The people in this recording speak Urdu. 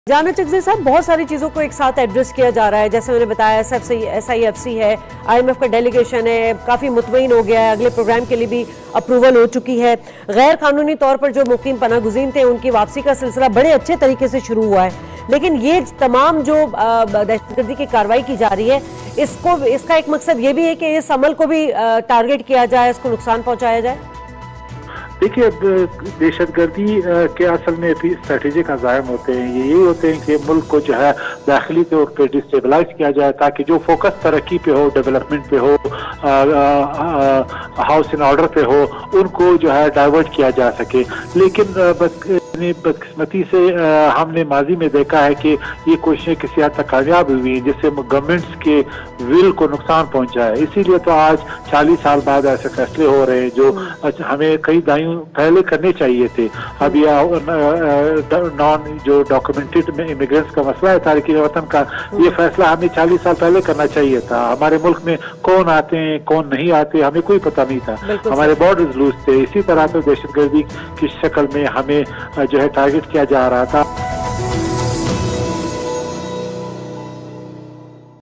جانا چکزے صاحب، بہت ساری چیزوں کو ایک ساتھ ایڈریس کیا جا رہا ہے. جیسے میں نے بتایا SIFC ہے, IMF کا ڈیلیگیشن ہے, کافی مطمئن ہو گیا ہے, اگلے پروگرام کے لیے بھی اپروول ہو چکی ہے. غیر قانونی طور پر جو مقیم پناہ گزین تھے ان کی واپسی کا سلسلہ بڑے اچھے طریقے سے شروع ہوا ہے. لیکن یہ تمام جو دہشت گردی کی کارروائی کی جا رہی ہے, اس کا ایک مقصد یہ بھی ہے کہ اس عمل کو بھی ٹارگٹ کیا جائے, اس کو نقصان پہنچایا جائے. دیکھیے, اب دہشت گردی کے اصل میں اسٹریٹجک عزائم ہوتے ہیں. یہ یہی ہوتے ہیں کہ ملک کو جو ہے داخلی طور پہ ڈسٹیبلائز کیا جائے تاکہ جو فوکس ترقی پہ ہو, ڈیولپمنٹ پہ ہو, ہاؤس اینڈ آرڈر پہ ہو, ان کو جو ہے ڈائیورٹ کیا جا سکے. لیکن بدقسمتی سے ہم نے ماضی میں دیکھا ہے کہ یہ کوششیں کسی حد تک کامیاب ہوئی ہیں جس سے گورنمنٹس کے ول کو نقصان پہنچا ہے. اسی لیے تو آج 40 سال بعد ایسے فیصلے ہو رہے ہیں جو ہمیں کئی دہائیوں پہلے کرنے چاہیے تھے. اب یہ نان جو ڈاکومنٹڈ امیگرینٹس کا مسئلہ ہے, تارکین وطن کا, یہ فیصلہ ہمیں 40 سال پہلے کرنا چاہیے تھا. ہمارے ملک میں کون آتے ہیں کون نہیں آتے ہمیں کوئی پتہ نہیں تھا, ہمارے بارڈرز لوز تھے. اسی طرح سے دہشت گردی کی شکل میں ہمیں جو ہے ٹارگٹ کیا جا رہا تھا.